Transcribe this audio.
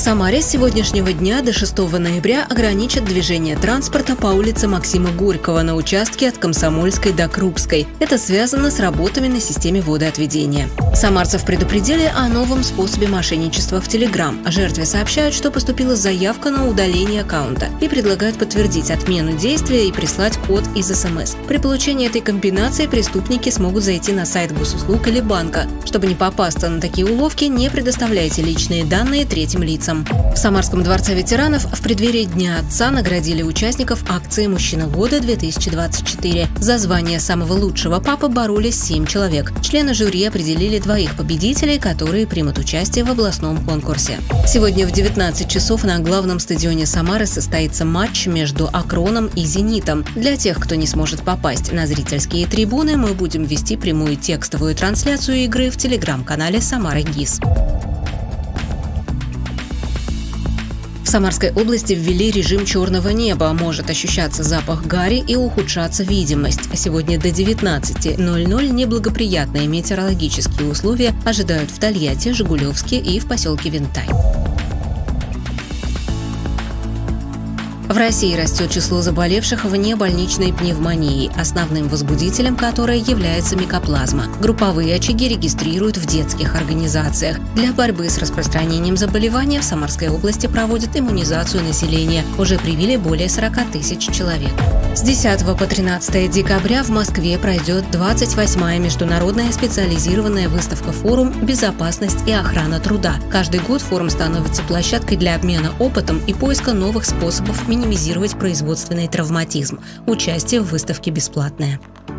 Самаре с сегодняшнего дня до 6 ноября ограничат движение транспорта по улице Максима Горького на участке от Комсомольской до Крупской. Это связано с работами на системе водоотведения. Самарцев предупредили о новом способе мошенничества в Telegram. Жертве сообщают, что поступила заявка на удаление аккаунта и предлагают подтвердить отмену действия и прислать код из СМС. При получении этой комбинации преступники смогут зайти на сайт госуслуг или банка. Чтобы не попасться на такие уловки, не предоставляйте личные данные третьим лицам. В Самарском дворце ветеранов в преддверии Дня отца наградили участников акции «Мужчина года-2024». За звание самого лучшего папы боролись 7 человек. Члены жюри определили 2 победителей, которые примут участие в областном конкурсе. Сегодня в 19 часов на главном стадионе Самары состоится матч между «Акроном» и «Зенитом». Для тех, кто не сможет попасть на зрительские трибуны, мы будем вести прямую текстовую трансляцию игры в телеграм-канале «Самара ГИС». В Самарской области ввели режим черного неба. Может ощущаться запах гари и ухудшаться видимость. Сегодня до 19:00 неблагоприятные метеорологические условия ожидают в Тольятти, Жигулевске и в поселке Винтай. В России растет число заболевших внебольничной пневмонией, основным возбудителем которой является микоплазма. Групповые очаги регистрируют в детских организациях. Для борьбы с распространением заболевания в Самарской области проводят иммунизацию населения. Уже привили более 40 тысяч человек. С 10 по 13 декабря в Москве пройдет 28-я международная специализированная выставка-форум «Безопасность и охрана труда». Каждый год форум становится площадкой для обмена опытом и поиска новых способов минимизировать производственный травматизм. Участие в выставке бесплатное.